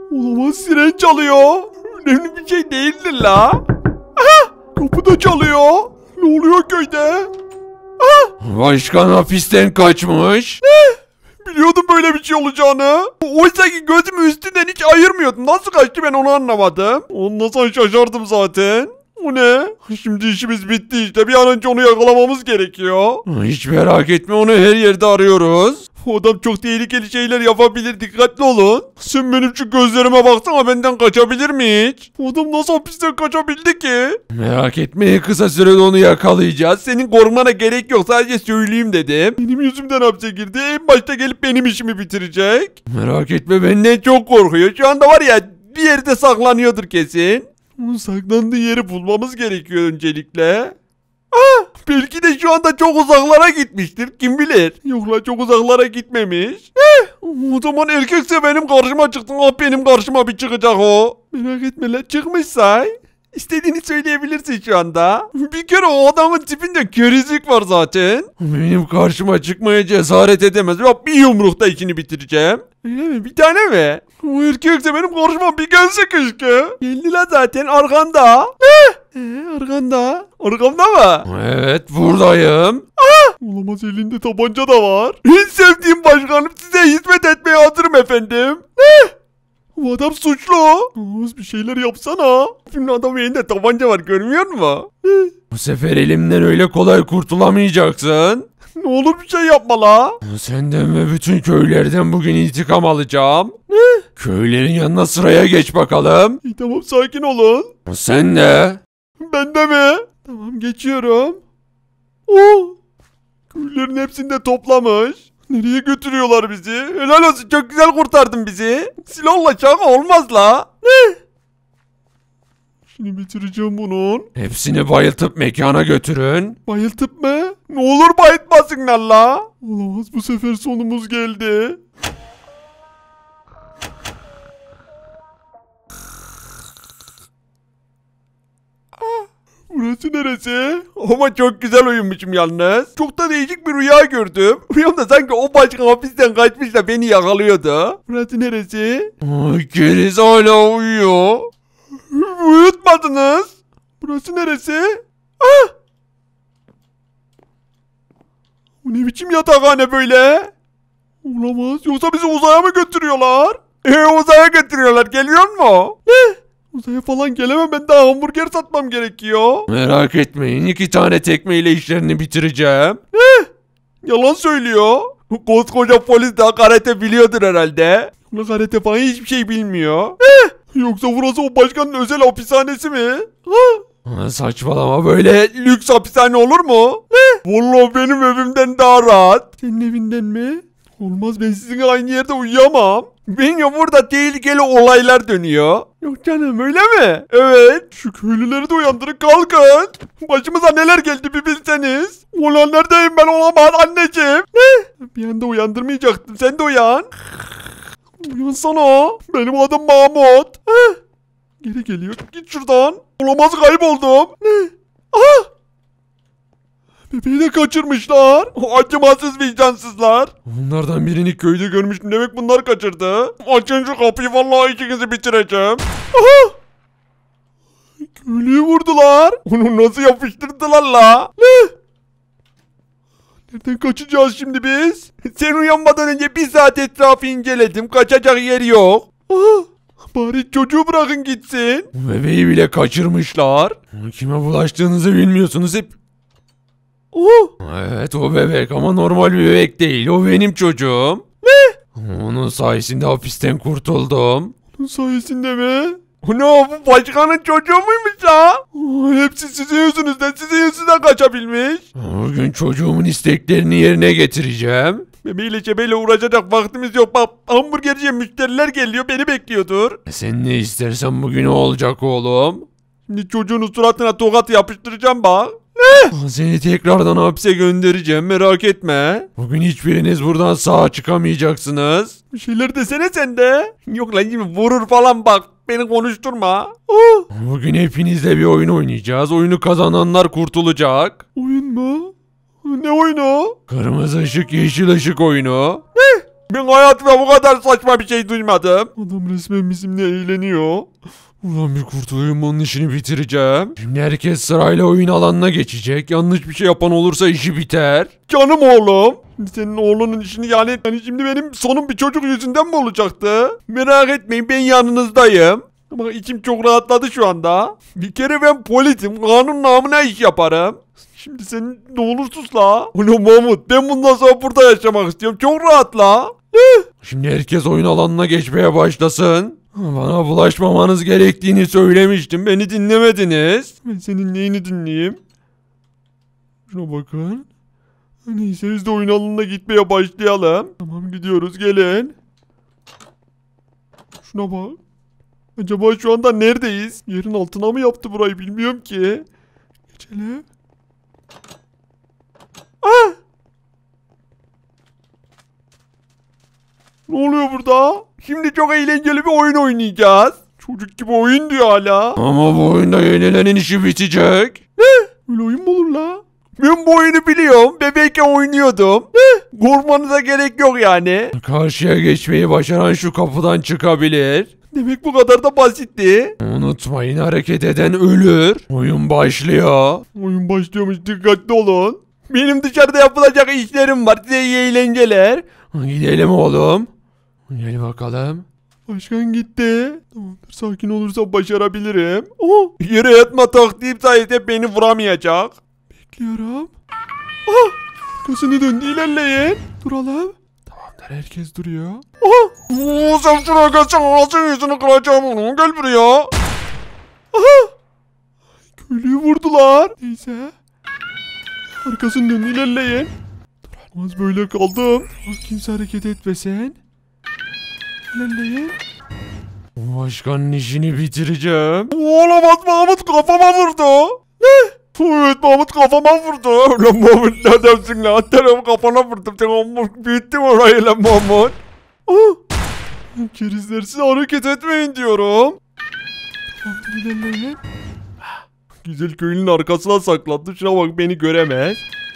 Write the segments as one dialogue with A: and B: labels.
A: Olamaz, siren çalıyor. Önemli bir şey değildir la. Aha! Kapı da çalıyor. Ne oluyor köyde?
B: Başkan hapisten kaçmış.
A: Biliyordum böyle bir şey olacağını. Oysa ki gözümü üstünden hiç ayırmıyordum. Nasıl kaçtı ben onu anlamadım. Ondan sonra şaşardım zaten. O ne? Şimdi işimiz bitti işte. Bir an önce onu yakalamamız gerekiyor.
B: Hiç merak etme, onu her yerde arıyoruz.
A: O adam çok tehlikeli şeyler yapabilir. Dikkatli olun. Sen benim şu gözlerime baksana, benden kaçabilir mi hiç? O adam nasıl hapisten kaçabildi ki?
B: Merak etme, kısa sürede onu yakalayacağız.
A: Senin korkmana gerek yok. Sadece söyleyeyim dedim. Benim yüzümden hapse girdi. En başta gelip benim işimi bitirecek.
B: Merak etme, benden
A: Benden çok korkuyor. Şu anda var ya, bir yerde saklanıyordur kesin. Onun saklandığı yeri bulmamız gerekiyor öncelikle. Belki de şu anda çok uzaklara gitmiştir. Kim bilir? Yok la, çok uzaklara gitmemiş. O zaman erkekse benim karşıma çıktı. Benim karşıma bir çıkacak o. Merak etme la, çıkmışsa. İstediğini söyleyebilirsin şu anda. Bir kere o adamın tipinde kerizlik var zaten.
B: benim karşıma çıkmaya cesaret edemez.
A: Bak, bir yumrukta işini bitireceğim. Öyle mi? Bir tane mi? O erkekse benim karşıma bir gelse keşke. Geldi la zaten, arkanda. Arkanda. Arkamda mı?
B: Evet, buradayım.
A: Olamaz, elinde tabanca da var. En sevdiğim başkanım, size hizmet etmeye hazırım efendim. Bu adam suçlu. Oğuz, bir şeyler yapsana. Şimdi adamın elinde tabanca var, görmüyor musun?
B: Bu sefer elimden öyle kolay kurtulamayacaksın.
A: Ne olur bir şey yapma la.
B: Senden ve bütün köylerden bugün intikam alacağım. Köylerin yanına sıraya geç bakalım.
A: İyi, tamam, sakin olun.
B: Sen de.
A: Ben de mi? Tamam, geçiyorum. Köylerin hepsini de toplamış. Nereye götürüyorlar bizi? Helal olsun, çok güzel kurtardın bizi. Silahla şaka olmaz la. Şimdi bitireceğim bunun.
B: Hepsini bayıltıp mekana götürün.
A: Bayıltıp mı? Ne olur bayıltmasınlar la. Olamaz, bu sefer sonumuz geldi. Burası neresi? Ama çok güzel uyumuşum yalnız. Çok da değişik bir rüya gördüm. Rüyamda sanki o başkan hapisten kaçmış da beni yakalıyordu. Burası neresi?
B: Geriz hala uyuyor.
A: Uyutmadınız. Burası neresi? Bu ne biçim yatakhane böyle? Olamaz. Yoksa bizi uzaya mı götürüyorlar? Uzaya götürüyorlar. Geliyor mu? Ne? Uzaya falan gelemem. Ben daha hamburger satmam gerekiyor.
B: Merak etmeyin, 2 tane tekmeyle işlerini bitireceğim.
A: Yalan söylüyor. Koskoca polis daha karate biliyordur herhalde. Ulan karate falan hiçbir şey bilmiyor. Yoksa burası o başkanın özel hapishanesi mi?
B: Saçmalama, böyle
A: Lüks hapishane olur mu? Vallahi benim evimden daha rahat. Senin evinden mi? Olmaz, ben sizinle aynı yerde uyuyamam. Benim burada tehlikeli olaylar dönüyor. Yok canım, öyle mi? Evet. Şu köylüleri de uyandırın, kalkın. Başımıza neler geldi bir bilseniz. Ulan neredeyim ben, olamaz anneciğim. Ne? Bir anda uyandırmayacaktım, sen de uyan. Uyansana. Benim adım Mahmut. Geri geliyor, git şuradan. Olamaz, kayboldum. Ne? Bebeği de kaçırmışlar. Acımasız vicdansızlar. Onlardan birini köyde görmüştüm. Demek bunlar kaçırdı. Açın şu kapıyı, vallahi ikinizi bitireceğim. Köylüyü vurdular. Onu nasıl yapıştırdılar la? Ne? Nereden kaçacağız şimdi biz? Sen uyanmadan önce bir saat etrafı inceledim. Kaçacak yer yok. Bari çocuğu bırakın gitsin.
B: bebeği bile kaçırmışlar. Kime bulaştığınızı bilmiyorsunuz hep. Evet, o bebek ama normal bir bebek değil. O benim çocuğum.
A: Ne?
B: Onun sayesinde hapisten kurtuldum.
A: Onun sayesinde mi? Ne, bu başkanın çocuğu muymuş ya? Hepsi sizin yüzünüzden, kaçabilmiş.
B: Bugün çocuğumun isteklerini yerine getireceğim.
A: Bebeğiyle cebeyle uğraşacak vaktimiz yok. Bak, hamburgerciye müşteriler geliyor, beni bekliyordur.
B: Sen ne istersen bugün o olacak oğlum.
A: Şimdi çocuğun suratına tokat yapıştıracağım bak.
B: Seni tekrardan hapse göndereceğim, merak etme. Bugün hiçbiriniz buradan sağ çıkamayacaksınız.
A: Bir şeyler desene sen de. Yok lan, şimdi vurur falan bak. Beni konuşturma.
B: Bugün hepinizle bir oyun oynayacağız. Oyunu kazananlar kurtulacak.
A: Oyun mu? Ne oyunu?
B: Kırmızı ışık, yeşil ışık oyunu.
A: Ben hayatımda bu kadar saçma bir şey duymadım. Adam resmen bizimle eğleniyor.
B: Ulan bir kurtulayım, onun işini bitireceğim. Şimdi herkes sırayla oyun alanına geçecek. Yanlış bir şey yapan olursa işi biter.
A: Canım oğlum. Senin oğlunun işini yani şimdi benim sonum bir çocuk yüzünden mi olacaktı? Merak etmeyin, ben yanınızdayım. Ama içim çok rahatladı şu anda. Bir kere ben polisim. Kanun namına iş yaparım. Şimdi sen ne olur sus la. Ulan Mahmut, ben bundan sonra burada yaşamak istiyorum. Çok rahat la.
B: Şimdi herkes oyun alanına geçmeye başlasın. Bana bulaşmamanız gerektiğini söylemiştim. Beni dinlemediniz.
A: Ben senin neyini dinleyeyim? Şuna bakın. Neyse biz de oyun alanına gitmeye başlayalım. Tamam, gidiyoruz, gelin. Şuna bak. Acaba şu anda neredeyiz? Yerin altına mı yaptı burayı, bilmiyorum ki. Geçelim. Ah! Ne oluyor burada? Şimdi çok eğlenceli bir oyun oynayacağız. Çocuk gibi oyun diyor hala.
B: Ama bu oyunda yenilenin işi bitecek.
A: Öyle oyun mu olur la? Ben bu oyunu biliyorum. Bebekken oynuyordum. Korkmanıza gerek yok yani.
B: Karşıya geçmeyi başaran şu kapıdan çıkabilir.
A: Demek bu kadar da basitti.
B: Unutmayın, hareket eden ölür. Oyun başlıyor.
A: Oyun başlıyormuş, dikkatli olun. Benim dışarıda yapılacak işlerim var. Size iyi eğlenceler.
B: Gidelim oğlum. Gel bakalım.
A: Başkan gitti. Tamamdır, sakin olursam başarabilirim. Oh, yere yatma taktiğim sayesinde beni vuramayacak. Bekliyorum. Ah, arkasını döndü, ilerleyin. Duralım. Tamamdır, herkes duruyor. Oh, sen şuraya gelsen ağzın yüzünü kıracağım onu. Gel buraya. Aha. Köylüyü vurdular. Neyse. Arkasını döndü, ilerleyin. Duramaz, böyle kaldım. Kimse hareket etmesin. İlerleyin.
B: Başkanın işini bitireceğim.
A: Olamaz, Mahmut kafama vurdu. Ne? Evet, Mahmut kafama vurdu. Lan Mahmut, ne dersin lan? Telefonu kafana vurdum. Sen büyüttün orayı lan Mahmut. Kerizler, size hareket etmeyin diyorum. Tamam, ilerleyin. Güzel köylünün arkasına saklandı. Şuna bak, beni göremez.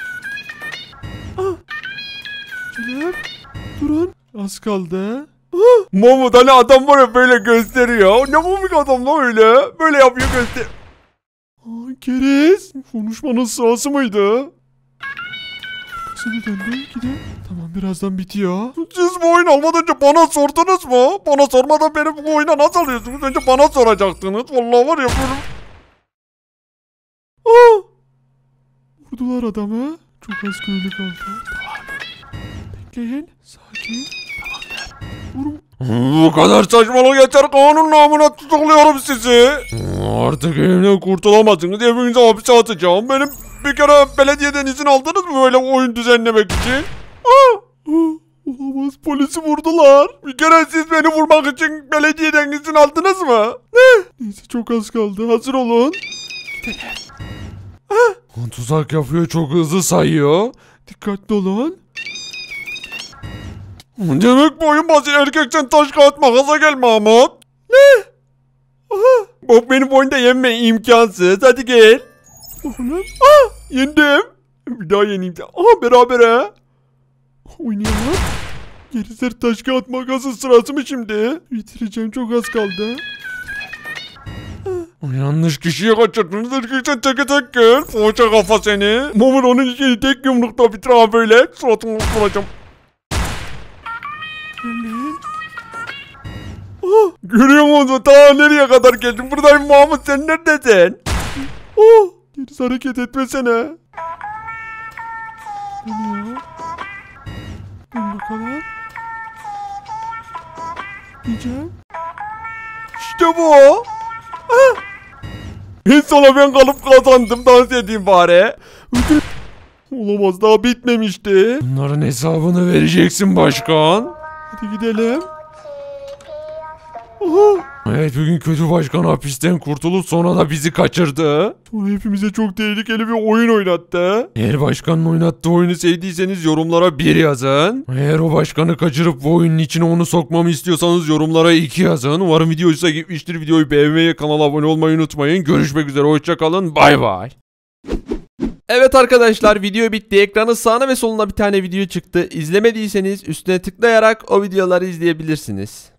A: Şöyle. Durun. Az kaldı. Mahmut, hani adam var ya böyle gösteriyor. Ne komik adam lan öyle. Böyle yapıyor, göster. Keriz. Konuşmanın sırası mıydı? Arkasını döndü. Gidelim. Tamam, birazdan bitiyor. Siz bu oyun almadan önce bana sordunuz mu? Bana sormadan beni bu oyuna nasıl alıyorsunuz? Önce bana soracaktınız. Vallahi var ya böyle. Vurdular adamı. Çok az köylü kaldı. Tamam. Bekleyin. Sakin. Tamamdır.
B: Bu kadar saçmalık yeter, kanun namına tutukluyorum sizi. Artık elimden
A: Kurtulamazsınız. Evinize hapse atacağım. Benim bir kere belediyeden izin aldınız mı böyle oyun düzenlemek için? Olamaz, polisi vurdular. Bir kere siz beni vurmak için belediyeden izin aldınız mı? Ne? Neyse, çok az kaldı. Hazır olun.
B: tuzak yapıyor, çok hızlı sayıyor.
A: Dikkatli olun. Demek bu oyun basit. Erkeksen taş kağıt makasa gel Mahmut. Ne? Aha. Bak, benim bu oyunda yenme imkansız. Hadi gel. Bakalım. Yendim. Bir daha yeneyim. Berabere. Oynayalım. Gerizler, taş kağıt makası sırası mı şimdi? Bitireceğim, çok az kaldı.
B: Yanlış
A: Kişiye kaçırdınız. Erkeksen teke tek gel. Poğaça kafa seni. Mahmut, onun işini tek yumrukta bitir ha böyle. Suratını vuracağım. Görüyor musun? Ta nereye kadar geldim? Buradayım Mahmut, sen neredesin? Gerisi hareket etmesene. Dönüyor. Dön bakalım. Diyeceğim. İşte bu. En sona ben kalıp kazandım. Dans edeyim bari. Olamaz, daha bitmemişti.
B: Bunların hesabını vereceksin başkan.
A: Hadi gidelim.
B: Evet, bugün kötü başkan hapisten kurtulup sonra da bizi kaçırdı.
A: Sonra hepimize çok tehlikeli bir oyun oynattı.
B: Eğer başkanın oynattığı oyunu sevdiyseniz yorumlara 1 yazın. Eğer o başkanı kaçırıp bu oyunun içine onu sokmamı istiyorsanız yorumlara 2 yazın. Umarım video hoşuna gitmiştir. Videoyu beğenmeyi, kanala abone olmayı unutmayın. Görüşmek üzere, hoşça kalın. Bay bay.
A: Evet arkadaşlar, video bitti. Ekranın sağına ve soluna bir tane video çıktı. İzlemediyseniz üstüne tıklayarak o videoları izleyebilirsiniz.